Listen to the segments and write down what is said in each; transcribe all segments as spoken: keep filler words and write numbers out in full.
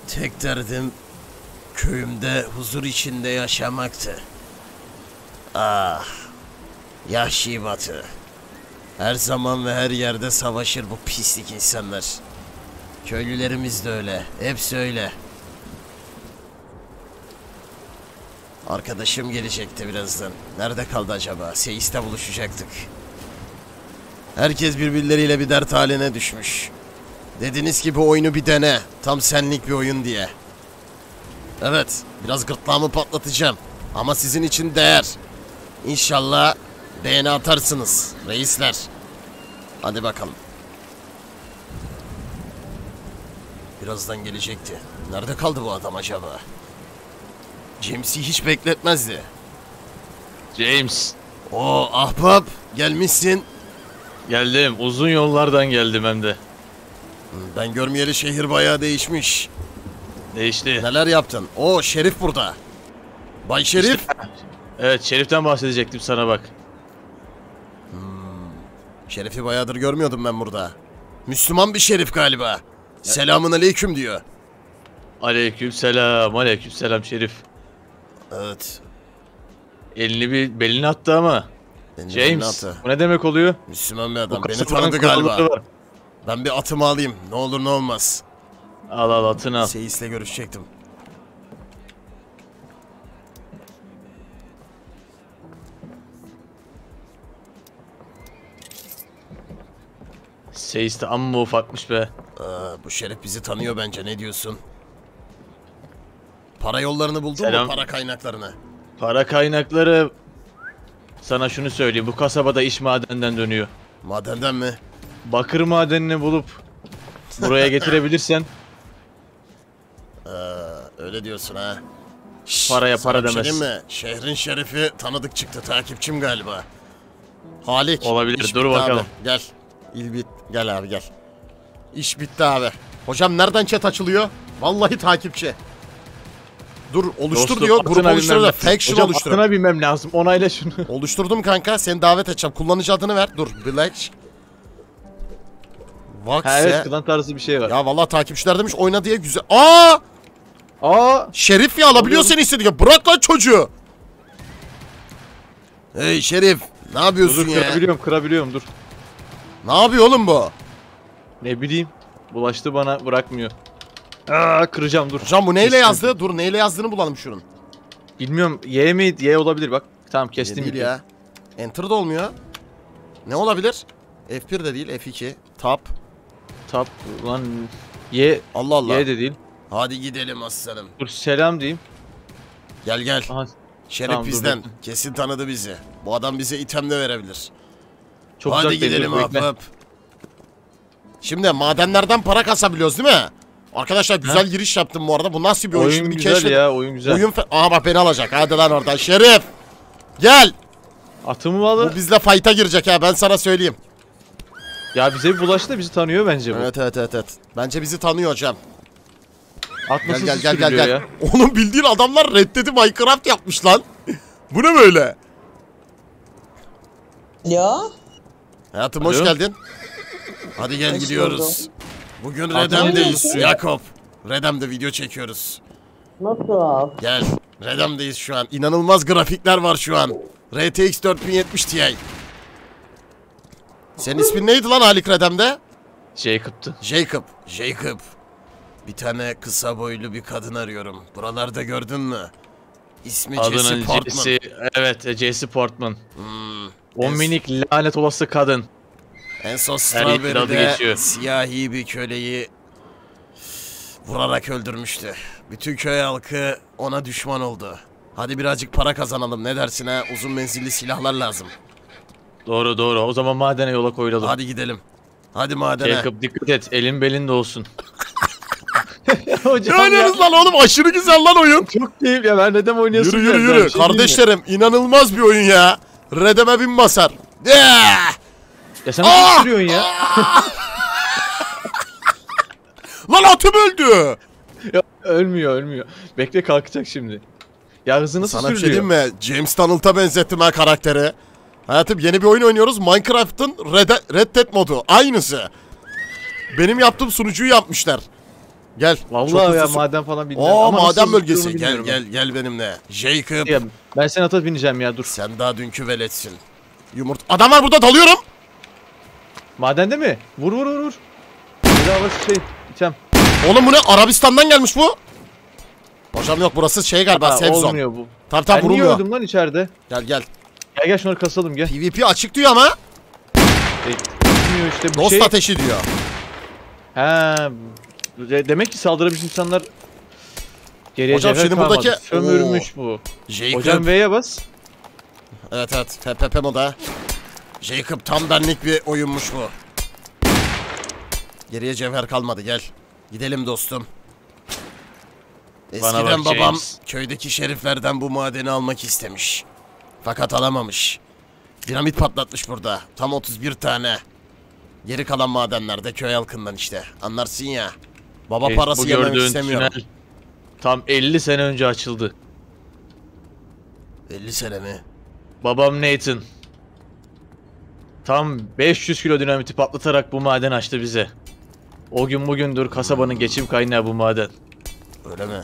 Tek derdim köyümde huzur içinde yaşamaktı. Ah, Yahşi Batı. Her zaman ve her yerde savaşır bu pislik insanlar. Köylülerimiz de öyle, hepsi öyle. Arkadaşım gelecekti birazdan. Nerede kaldı acaba? Seis'te buluşacaktık. Herkes birbirleriyle bir dert haline düşmüş. Dediniz ki bu oyunu bir dene. Tam senlik bir oyun diye. Evet, biraz gırtlağımı patlatacağım. Ama sizin için değer. İnşallah beğeni atarsınız reisler. Hadi bakalım. Birazdan gelecekti. Nerede kaldı bu adam acaba? James'i hiç bekletmezdi. James. Oo ahbap, gelmişsin. Geldim. Uzun yollardan geldim hem de. Ben görmeyeli şehir bayağı değişmiş. Değişti. Neler yaptın? Oo Şerif burada. Bay Şerif. İşte, evet, Şerif'ten bahsedecektim sana bak. Hmm, Şerif'i bayağıdır görmüyordum ben burada. Müslüman bir Şerif galiba. Evet. Selamun aleyküm diyor. Aleyküm selam, aleyküm selam Şerif. Evet. Elini bir beline attı ama. Elini James, bu ne demek oluyor? Müslüman bir adam. Bu Beni tanıdı galiba. Var. Ben bir atımı alayım. Ne olur ne olmaz. Al al atını al. Seis'le görüşecektim. Seis de amma ufakmış be. Aa, bu Şerif bizi tanıyor bence. Ne diyorsun? Para yollarını buldun Selam. mu? Para kaynaklarını. Para kaynakları... Sana şunu söyleyeyim. Bu kasabada iş madenden dönüyor. Madenden mi? Bakır madenini bulup buraya getirebilirsen... Ee, öyle diyorsun ha. Şşş, paraya para demez. Şey mi? Şehrin şerifi tanıdık çıktı. Takipçim galiba. Halik. Olabilir. Dur bakalım. Abi. Gel. İlbit. Gel abi gel. İş bitti abi. Hocam nereden chat açılıyor? Vallahi takipçi. Dur oluştur Dostum, diyor. Grup oluştur da faction Hocam, oluştur. atına binmem lazım. Onayla şunu. Oluşturdum kanka. Seni davet edeceğim. Kullanıcı adını ver. Dur. Black. Vakse. Ha evet, klan tarzı bir şey var. Ya vallahi takipçiler demiş oyna diye güzel. Aa! Aa! Şerif ya alabiliyor seni istediğin. Bırak lan çocuğu. Hey Şerif. Ne yapıyorsun dur, ya? Kırabiliyorum kırabiliyorum dur. Ne yapıyor oğlum bu? Ne bileyim. Bulaştı bana, bırakmıyor. Aa, kıracağım dur. Hocam bu neyle Kestim. yazdı? Dur neyle yazdığını bulalım şunun. Bilmiyorum. Y mi? Y olabilir bak. Tamam kestim. Değil ya. Enter da olmuyor. Ne olabilir? F bir de değil F iki. Tab. Tab lan. Y. Allah Allah. Y de değil. Hadi gidelim aslanım. Dur selam diyeyim. Gel gel. Aha, Şerif tamam, bizden. dur. Kesin tanıdı bizi. Bu adam bize item de verebilir. Çok Hadi uzak değil, gidelim dur, bekle. ahbap. Şimdi madenlerden para kasabiliyoruz değil mi? Arkadaşlar güzel Ha? giriş yaptım bu arada. Bu nasıl bir oyun? Oyun Şimdi bir güzel keşfet- ya, oyun güzel. Oyun fe- Aha bak beni alacak. Hadi lan oradan. Şerif. Gel. Atımı alır. Bu bizle fight'a girecek ha, ben sana söyleyeyim. Ya bize bir bulaştı da bizi tanıyor bence bu. Evet evet evet evet. Bence bizi tanıyor hocam. At Gel nasıl gel gel gel sürülüyor gel. ya? Onun bildiğin adamlar reddedi Minecraft yapmış lan. Bu ne böyle? Alo. Hayatım Alo. hoş geldin. Hadi gel Hoş gidiyoruz. buldum. Bugün Atma Redem'deyiz diyorsun. Yakup. Redem'de video çekiyoruz. Nasıl? Gel. Redem'deyiz şu an. İnanılmaz grafikler var şu an. R T X dört bin yetmiş Ti. Senin ismin neydi lan Halik Redem'de? Jacob'tu. Jacob. Jacob. Bir tane kısa boylu bir kadın arıyorum. Buralarda gördün mü? İsmi Jesse Adının Portman. Jesse. Evet, Jesse Portman. Hmm. O en- minik lanet olası kadın. En son Her yiğidin adı Strawberry'de geçiyor. siyahi bir köleyi vurarak öldürmüştü. Bütün köy halkı ona düşman oldu. Hadi birazcık para kazanalım, ne dersin ha? Uzun menzilli silahlar lazım. Doğru doğru. O zaman madene yola koyulalım. Hadi gidelim. Hadi madene. Jacob dikkat et. Elin belin de olsun. Ne Hocam ya. oynuyoruz lan oğlum? Aşırı güzel lan oyun. Çok keyif ya. Ben neden oynuyorsun? Yürü yürü ya? Ben yürü. bir şey diyeyim mi? Kardeşlerim inanılmaz bir oyun ya. Redeme bin basar. Yeah! Ya sen nasıl sürüyorsun ya? Lan atım öldü. Ya ölmüyor ölmüyor. Bekle kalkacak şimdi. Ya hızı nasıl Sana bir şey sürülüyor? diyeyim mi? James Donald'a benzettim ha karakteri. Hayatım yeni bir oyun oynuyoruz. Minecraft'ın Red, Red Dead modu. Aynısı. Benim yaptığım sunucuyu yapmışlar. Gel. Çok Vallahi ya hızlı- maden falan bilmiyorum. Oo, Ama nasıl maden hızlı bölgesi. gittiğini Gel bilmiyorum gel gel benimle. Jacob. ben. Ya, ben seni ata bineceğim ya dur. Sen daha dünkü veletsin. Yumurta. Adam var burada, dalıyorum. Madende mi? Vur vur vur vur. Bedava şey item. Oğlum bu ne? Arabistan'dan gelmiş bu. Hocam yok, burası şey galiba, Ha, safe zone. olmuyor bu. Tabii tabii, Ben niye vurulmuyor. öldüm lan içeride? Gel gel. Gel gel şunları kasalım gel. PvP açık diyor ama. E, Bilmiyor işte bu Dost şey. ateşi diyor. He. de- Demek ki saldırabilmiş insanlar geriye Hocam cevher şimdi kalmadı. buradaki- Sömürmüş bu. Jacob. Hocam V'ye bas. Evet evet. P P P moda. Jacob tam benlik bir oyunmuş bu. Geriye cevher kalmadı, gel. Gidelim dostum. Bana Eskiden bak babam James. köydeki şeriflerden bu madeni almak istemiş. Fakat alamamış. Dinamit patlatmış burada. Tam otuz bir tane. Geri kalan madenler de köy halkından işte. Anlarsın ya. Baba E, parası bu yemek gördüğün istemiyorum. tünel tam elli sene önce açıldı. elli sene mi? Babam Nathan tam beş yüz kilo dinamiti patlatarak bu maden açtı bize. O gün bugündür kasabanın geçim kaynağı bu maden. Öyle mi?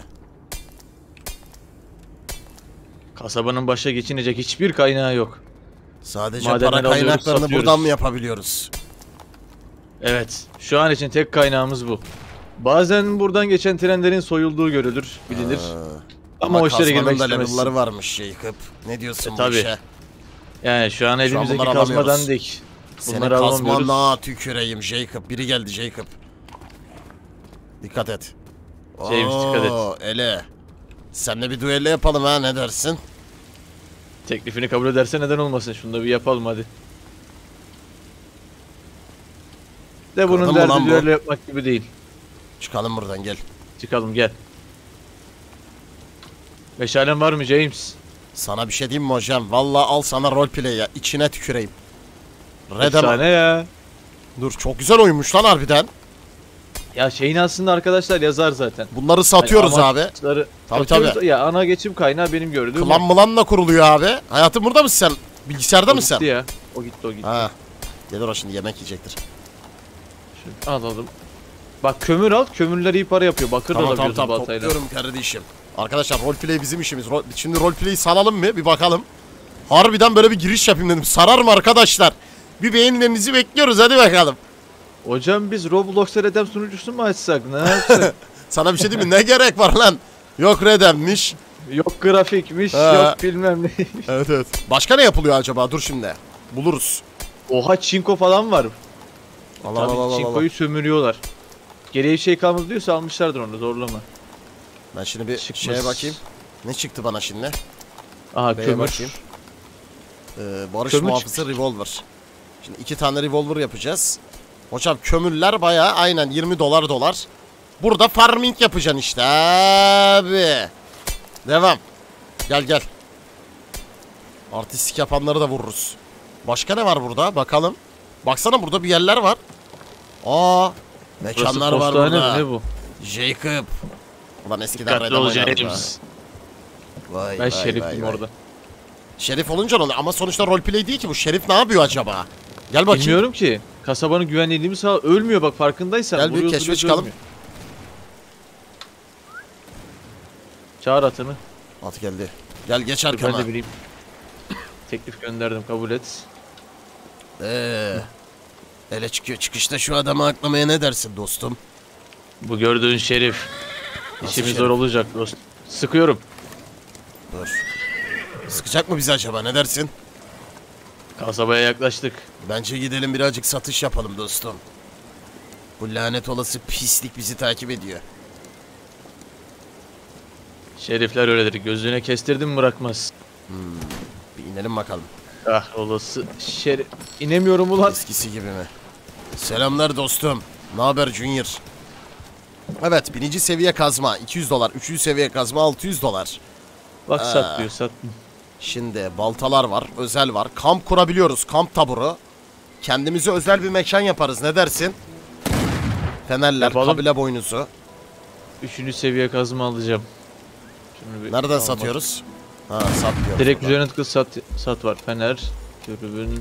Kasabanın başa geçinecek hiçbir kaynağı yok. Sadece Madenleri para alıyoruz, kaynaklarını satıyoruz. buradan mı yapabiliyoruz? Evet, şu an için tek kaynağımız bu. Bazen buradan geçen trenlerin soyulduğu görülür, bilinir. Aa, Ama, o işlere kazmanın girmek da istemezsin. level'ları varmış Jacob. Ne diyorsun E, bu tabii. işe? Yani şu an elimizdeki bunları kazmadan alamıyoruz. dik. Senin Bunları alamıyoruz. kazmanla tüküreyim Jacob. Biri geldi Jacob. Dikkat et. James, dikkat et. Oo, ele. Seninle bir düello yapalım ha, ne dersin? Teklifini kabul ederse neden olmasın? Şunu da bir yapalım hadi. De bunun Kırdın mı lan derdi bu? düello yapmak gibi değil. Çıkalım buradan, gel. Çıkalım gel. Meşalen var mı James? Sana bir şey diyeyim mi hocam? Vallahi al sana roleplay ya. İçine tüküreyim. Redem. Efsane ya. Dur, çok güzel oyunmuş lan harbiden. Ya şeyin aslında arkadaşlar yazar zaten. Bunları satıyoruz Hani abi. amaçları Tabii, satıyoruz. tabii. Ya ana geçim kaynağı benim gördüğüm. Klan o. mılanla kuruluyor abi. Hayatım, burada mısın sen? Bilgisayarda O mısın gitti sen? ya. O gitti o gitti. Ha. Gelir o şimdi, yemek yiyecektir. Şunu alalım. Bak kömür al. Kömürler iyi para yapıyor. Bakır da Tamam tamam alabiliyorsun tamam, baltayla. topluyorum kardeşim. Arkadaşlar roleplay bizim işimiz. Ro- Şimdi roleplay'i salalım mı? Bir bakalım. Harbiden böyle bir giriş yapayım dedim. Sarar mı arkadaşlar? Bir beğenilerinizi bekliyoruz, hadi bakalım. Hocam biz Roblox Redem sunucusu mu açsak? Ne yapsak? Sana bir şey diyeyim mi? Ne gerek var lan? Yok Redem'miş. Yok grafikmiş, Ha. yok bilmem ne. Evet evet. Başka ne yapılıyor acaba? Dur şimdi. Buluruz. Oha çinko falan var. Allah Tabii Allah Allah Allah. çinkoyu sömürüyorlar. Geriye bir şey kalmadı diyorsa almışlardır onu, zorlama. Ben şimdi bir Çıkmaz. şeye bakayım. Ne çıktı bana şimdi? Aha B'ye kömür. bakayım. Ee, Barış Kömür muhafızı revolver. Şimdi iki tane revolver yapacağız. Hocam kömürler bayağı aynen yirmi dolar dolar. Burada farming yapacaksın işte abi. Devam. Gel gel. Artistik yapanları da vururuz. Başka ne var burada? Bakalım. Baksana, burada bir yerler var. Aa, Burası mekanlar var postane burada. mi ne bu? Jacob. Ulan eskiden Dikkatli Redem ol oynardık ha. James. Vay, Ben vay, şerifim vay, vay. orada. Şerif olunca ne oluyor? Ama sonuçta roleplay değil ki bu. Şerif ne yapıyor acaba? Gel bakayım. Bilmiyorum ki. Kasabanın güvenliğini mi sağ... Ölmüyor bak farkındaysan. Gel bir Vuruyoruz, keşfe vuruyoruz, çıkalım. ölmüyor. Çağır atını. At geldi. Gel geç Dur, ben arkama. de bileyim. Teklif gönderdim, kabul et. Eee. Ele çıkıyor. Çıkışta şu adamı aklamaya ne dersin dostum? Bu gördüğün şerif. Nasıl İşimiz şerif? zor olacak dost. Sıkıyorum. Dur. Sıkacak mı bizi acaba, ne dersin? Kasabaya yaklaştık. Bence gidelim birazcık satış yapalım dostum. Bu lanet olası pislik bizi takip ediyor. Şerifler öyledir. Gözüne kestirdim mi bırakmaz. Bir inelim bakalım. Ah olası şerif. İnemiyorum ulan. Eskisi gibi mi? Selamlar dostum. Ne haber Junior? Evet, birinci seviye kazma iki yüz dolar. Üçüncü seviye kazma altı yüz dolar. Bak Aa. sat diyor sat. Şimdi baltalar var, özel var. Kamp kurabiliyoruz, kamp taburu. Kendimize özel bir mekan yaparız, ne dersin? Fenerler, Yapalım. kabile boynuzu. Üçüncü seviye kazma alacağım. Şunu bir Nereden almak. satıyoruz? Ha, sat diyoruz. Direkt burada. üzerine tıklı sat, sat var. Fener. Dürbün.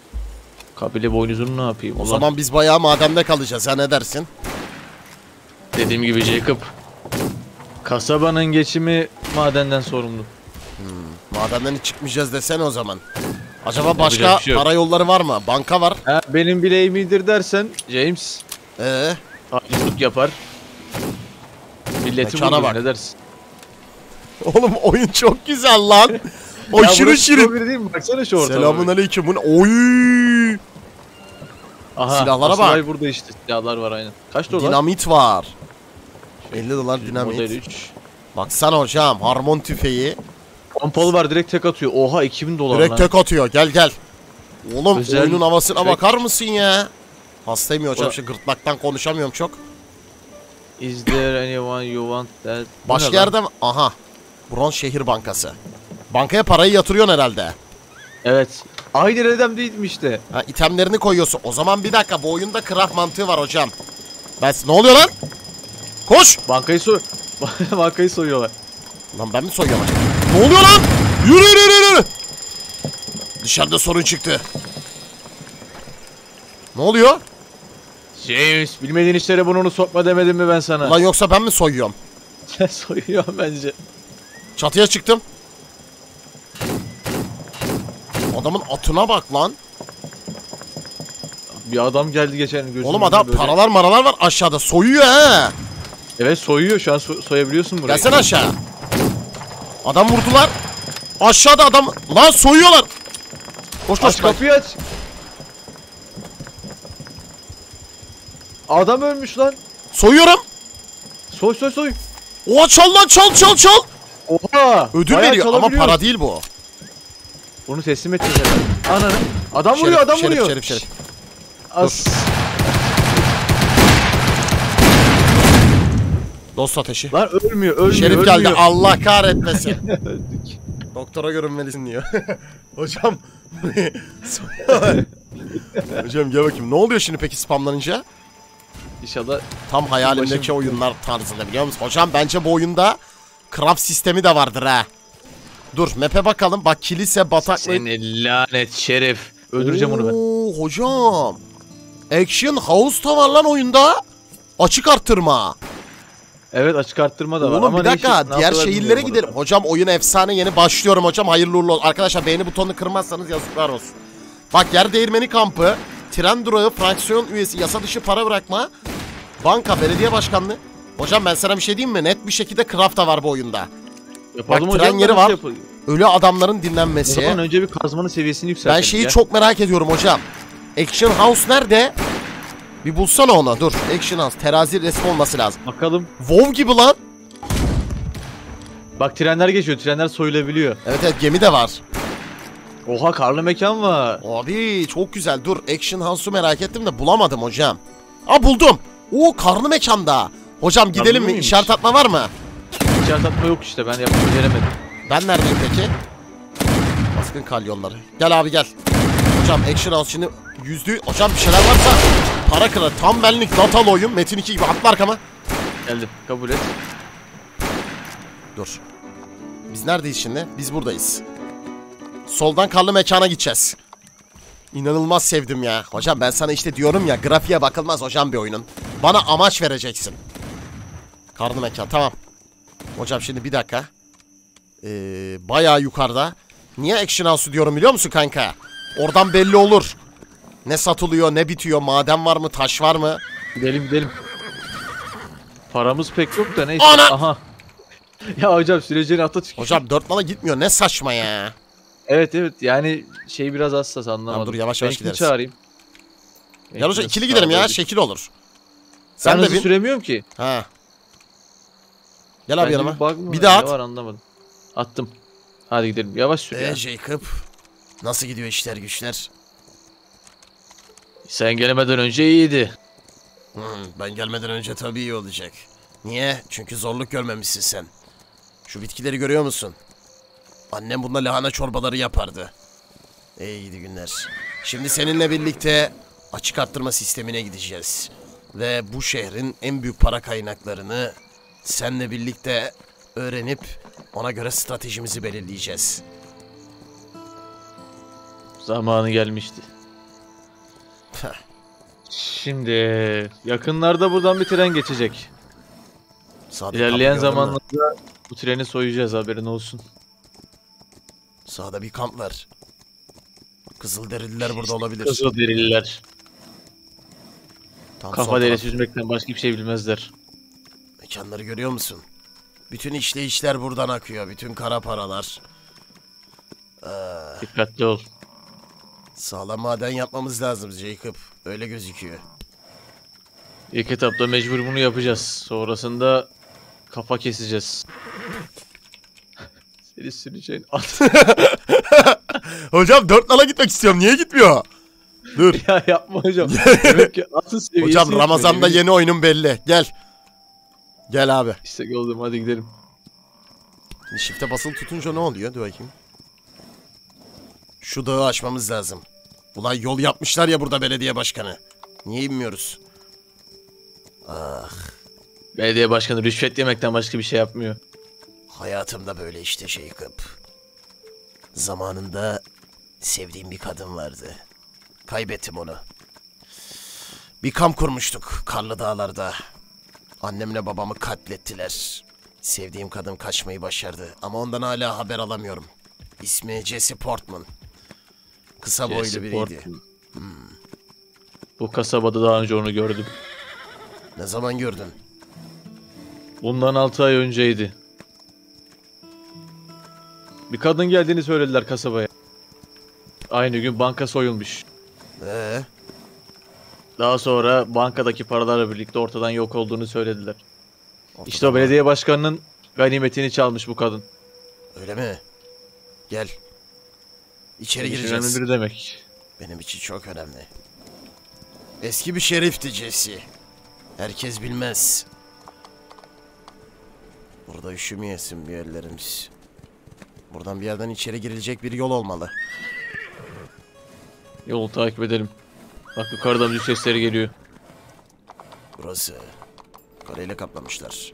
Kabile boynuzunu ne yapayım? O ulan? zaman biz bayağı madende kalacağız, ha ne dersin? Dediğim gibi Jacob. Kasabanın geçimi madenden sorumlu. Madenden hiç çıkmayacağız desene o zaman. Acaba Yapacak başka bir şey yok. para yolları var mı? Banka var. Ha, benim bileğim iyidir dersen James Ee, haydutlık yapar. Milleti Mekana vurur, bak. ne dersin? oğlum oyun çok güzel lan. Ya Aşırı burası şirin. strawberry değil mi? Baksana şu ortama. Selamun aleyküm. Bu ne? Oy! Aha, silahlara bak. Aslay burada işte. Silahlar var aynen. Kaç dolar? Dinamit var. elli dolar dinamit. Model üç. Baksana hocam, harmon tüfeği. Pompalı var, direkt tek atıyor. Oha iki bin dolar Direkt lan. tek atıyor. Gel gel. Oğlum Özel oyunun havasına tüfek. bakar mısın ya? Hastayım ya hocam, Ora- şu gırtlaktan konuşamıyorum çok. Is there anyone you want that? Bu Başka ne lan? yerde mi? Aha. Bronz Şehir Bankası. Bankaya parayı yatırıyorsun herhalde. Evet. Aynı redem değil mi işte? Ha, itemlerini koyuyorsun. O zaman bir dakika, bu oyunda craft mantığı var hocam. Ben... Ne oluyor lan? Koş! Bankayı soy... Bankayı soyuyorlar. Lan ben mi soyuyorum? Ne oluyor lan? Yürü yürü yürü yürü! Dışarıda sorun çıktı. Ne oluyor? James, bilmediğin işlere burnunu sokma demedim mi ben sana? Lan yoksa ben mi soyuyorum? Sen soyuyorsun bence. Çatıya çıktım. Adamın atına bak lan. Bir adam geldi geçen gözümün Oğlum adam önünde böyle. paralar maralar var aşağıda. Soyuyor he. Evet soyuyor, şu an so- soyabiliyorsun burayı. Gelsene aşağı. Adam vurdular. Aşağıda adam. Lan soyuyorlar. Koş koş. Aç kapıyı aç. Adam ölmüş lan. Soyuyorum. Soy soy soy. Oha, çal lan, çal çal çal. Oha. Ödül bayağı veriyor ama çalabiliyoruz. para değil bu. Bunu teslim edeceğiz herhalde. Ananı. Adam vuruyor, Şerif, adam şerif, vuruyor. şerif, şerif. As. Dost ateşi. Lan ölmüyor, ölmüyor, Şerif ölmüyor. geldi. Allah kahretmesin. Öldük. Doktora görünmelisin diyor. Hocam. Hocam gel bakayım. Ne oluyor şimdi peki spamlanınca? İnşallah. Tam hayalimdeki Başım- oyunlar tarzında, biliyor musun? Hocam bence bu oyunda craft sistemi de vardır ha. Dur map'e bakalım. Bak kilise, bataklık. Seni lanet şerif. Öldüreceğim onu ben. Oo, hocam. Action House da var lan oyunda. Açık arttırma. Evet, açık arttırma da var. Oğlum ama bir ne dakika, işi- ne diğer yapıyorlar şehirlere bilmiyorum gidelim. orada. Hocam oyun efsane, yeni başlıyorum hocam, hayırlı uğurlu olsun. Arkadaşlar beğeni butonunu kırmazsanız yazıklar olsun. Bak, yer değirmeni kampı, tren durağı, fraksiyon üyesi, yasa dışı para bırakma, banka, belediye başkanlığı. Hocam ben sana bir şey diyeyim mi? Net bir şekilde craft da var bu oyunda. Yapalım Bak, hocam, tren yeri nasıl var. yapalım? Ölü adamların O dinlenmesi. zaman önce bir kazmanın seviyesini yükseltelim. Ben şeyi ya. çok merak ediyorum hocam. Action House nerede? Bir bulsana onu. Dur. Action House. Terazi resmi olması lazım. Bakalım. WoW gibi lan. Bak, trenler geçiyor. Trenler soyulabiliyor. Evet evet, gemi de var. Oha, karlı mekan var. Abi çok güzel. Dur, Action House'u merak ettim de bulamadım hocam. Aa, buldum. Oo, karlı mekanda. Hocam gidelim mi? mıymış? İşaret atma var mı? İçeride atma yok işte. Ben yapmayı beceremedim. Ben neredeyim peki? Baskın kalyonları. Gel abi gel. Hocam Action House şimdi yüzdü. Hocam bir şeyler varsa para kırar. Tam benlik datalı oyun. Metin iki gibi. Atla arkama. Geldim. Kabul et. Dur. Biz neredeyiz şimdi? Biz buradayız. Soldan karlı mekana gideceğiz. İnanılmaz sevdim ya. Hocam ben sana işte diyorum ya, grafiğe bakılmaz hocam bir oyunun. Bana amaç vereceksin. Karlı mekan, tamam. Hocam şimdi bir dakika. Ee, bayağı yukarıda. Niye Action House diyorum biliyor musun kanka? Oradan belli olur. Ne satılıyor, ne bitiyor, maden var mı, taş var mı? Gidelim gidelim. Paramız pek yok da neyse. Ana! Aha. Ya hocam, sürecini ata çıkıyor. Hocam dört nala gitmiyor, ne saçma ya. Evet evet, yani şey biraz hassas, anlamadım. Tamam, dur, yavaş Ben yavaş ikini gideriz. çağırayım. Gel hocam ikili gidelim ya, şekil olur. Sen Sen de hızlı bin. süremiyorum ki. Ha. Gel abi Bence yanıma. bir bug mı Bir var? daha Ne at. var anlamadım. Attım. Hadi gidelim. Yavaş sür ya. Eee Jacob. Nasıl gidiyor işler güçler? Sen gelemeden önce iyiydi. Hmm, ben gelmeden önce tabii iyi olacak. Niye? Çünkü zorluk görmemişsin sen. Şu bitkileri görüyor musun? Annem bununla lahana çorbaları yapardı. İyi gidi günler. Şimdi seninle birlikte açık arttırma sistemine gideceğiz. Ve bu şehrin en büyük para kaynaklarını seninle birlikte öğrenip ona göre stratejimizi belirleyeceğiz. Zamanı gelmişti. Heh. Şimdi yakınlarda buradan bir tren geçecek. Sağda İlerleyen bir kamp gördün mü? zamanlarda bu treni soyacağız, haberin olsun. Sağda bir kamp var. Kızılderililer burada olabilir. Kızılderililer. Tam sol Kafa taraf. derisi yüzmekten başka bir şey bilmezler. Mekanları görüyor musun? Bütün işleyişler buradan akıyor. Bütün kara paralar. Dikkatli ol. Sağlam maden yapmamız lazım Jacob. Öyle gözüküyor. İlk etapta mecbur bunu yapacağız. Sonrasında kafa keseceğiz. Seni süreceğin at. Hocam dört nala gitmek istiyorum. Niye gitmiyor? Dur. Ya yapma hocam. Demek ki atın seviyesi Hocam yetmiyor. Ramazan'da Yemin- yeni oyunum belli. Gel. Gel abi. İşte oldum, hadi gidelim. Shift'e basılı tutunca ne oluyor? Dur bakayım. Şu dağı aşmamız lazım. Ulan yol yapmışlar ya burada belediye başkanı. Niye inmiyoruz? Ah, Belediye başkanı rüşvet yemekten başka bir şey yapmıyor. hayatımda böyle işte Jacob. Zamanında sevdiğim bir kadın vardı. Kaybettim onu. Bir kamp kurmuştuk karlı dağlarda. Annemle babamı katlettiler. Sevdiğim kadın kaçmayı başardı ama ondan hala haber alamıyorum. İsmi Jesse Portman. Kısa boylu Jesse biriydi. Portman. Bu kasabada daha önce onu gördüm. Ne zaman gördün? Bundan altı ay önceydi. Bir kadın geldiğini söylediler kasabaya. Aynı gün banka soyulmuş. Ee, Daha sonra bankadaki paralarla birlikte ortadan yok olduğunu söylediler. ortadan İşte o belediye başkanının ganimetini çalmış bu kadın. Öyle mi? Gel. İçeri Benim için gireceğiz. önemli biri demek. Benim için çok önemli. Eski bir şerifti Jesse. Herkes bilmez. Burada üşümeyesin bir yerlerimiz. Buradan bir yerden içeri girilecek bir yol olmalı. Yolu takip edelim. Bak yukarıdan müzik sesleri geliyor. Burası. Kareyle kaplamışlar.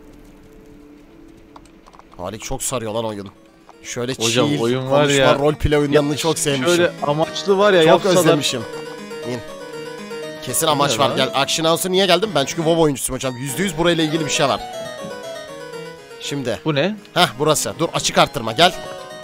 Halik çok sarıyor lan oyun. Şöyle Hocam, chill, oyun var konuşma, ya. roleplay oyunlarını çok sevmişim. Şöyle amaçlı var ya, Çok yapsalar. özlemişim. İn. Kesin amaç Ne var. lan? Gel Action House'a niye geldim? Ben çünkü WoW oyuncusuyum hocam. yüzde yüz burayla ilgili bir şey var. Şimdi. Bu ne? Heh burası. Dur açık arttırma gel.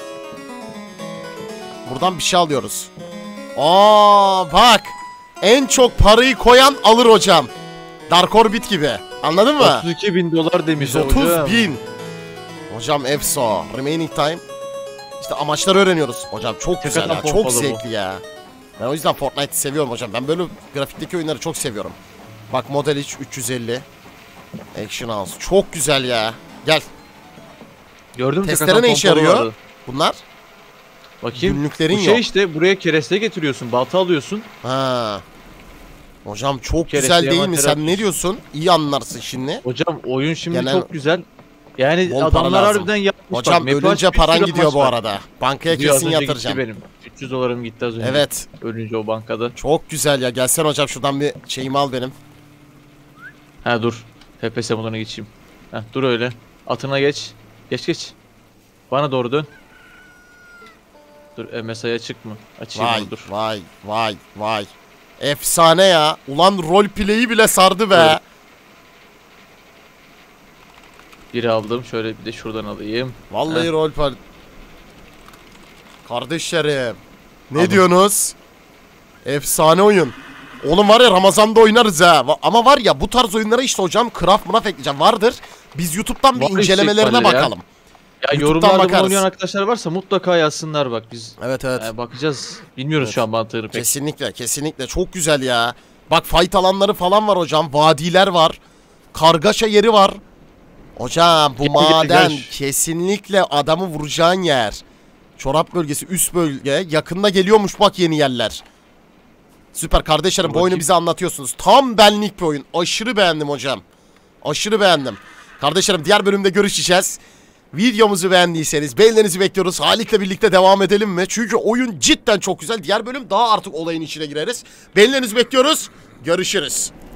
Buradan bir şey alıyoruz. Aa bak. En çok parayı koyan alır hocam. Dark Orbit gibi. Anladın mı? otuz iki bin dolar demiş yüz otuz hocam. bin. Hocam Efso. Remaining time. İşte amaçları öğreniyoruz. Hocam çok güzel Hakikaten ya. Çok pompalı bu. zevkli ya. Ben o yüzden Fortnite'ı seviyorum hocam. Ben böyle grafikteki oyunları çok seviyorum. Bak Model üç yüz elli. Action House. Çok güzel ya. Gel. Gördün mü? Testere Hakikaten ne işe pompalı yarıyor? vardı. Bunlar? Bakayım. Günlüklerin Bu şey yok. işte, buraya kereste getiriyorsun. Balta alıyorsun. Ha. Hocam çok Kereste güzel değil mi? yaman Sen terapi. ne diyorsun? İyi anlarsın şimdi. Hocam oyun şimdi Genel- çok güzel. Yani Bol para adamlar lazım. harbiden yapmış. Hocam Bak, map'i ölünce açıp bir paran sürü gidiyor amaç bu var. arada. Bankaya Gidiyor, az kesin önce yatıracağım. gitti benim. üç yüz dolarım gitti az önce. Evet. Ölünce o bankada. Çok güzel ya. Gelsen hocam şuradan bir şeyimi al benim. Ha dur. F P S moduna geçeyim. Ha dur öyle. Atına geç. Geç geç. Bana doğru dön. Dur M S I'ye açık mı? Açayım Vay onu, dur. vay vay vay. Efsane ya. Ulan roleplay'i bile sardı be. Evet. Biri aldım. Şöyle bir de şuradan alayım. Vallahi Heh. roleplay. Kardeşlerim. Ne Aldım. diyorsunuz? Efsane oyun. Oğlum var ya Ramazan'da oynarız ha. Va- Ama var ya bu tarz oyunlara işte hocam craft mıraf ekleyeceğim. Vardır. Biz YouTube'dan bir Var işte incelemelerine ihtimalle ya. bakalım. Ya YouTube'dan yorumlarda bunu bakarız. oynayan arkadaşlar varsa mutlaka yazsınlar bak. Biz Evet evet. e, bakacağız. Bilmiyoruz Evet. şu an mantığını pek. Kesinlikle kesinlikle çok güzel ya. Bak fight alanları falan var hocam. Vadiler var. Kargaşa yeri var. Hocam bu Gel, gel, maden gel. kesinlikle adamı vuracağın yer. Çorap bölgesi üst bölge. Yakında geliyormuş bak yeni yerler. Süper kardeşlerim, bu oyunu Bakayım. bize anlatıyorsunuz. Tam benlik bir oyun. Aşırı beğendim hocam. Aşırı beğendim. Kardeşlerim diğer bölümde görüşeceğiz. Videomuzu beğendiyseniz beğenilerinizi bekliyoruz. Halik'le birlikte devam edelim mi? Çünkü oyun cidden çok güzel. Diğer bölüm daha artık olayın içine gireriz. Beğenilerinizi bekliyoruz. Görüşürüz.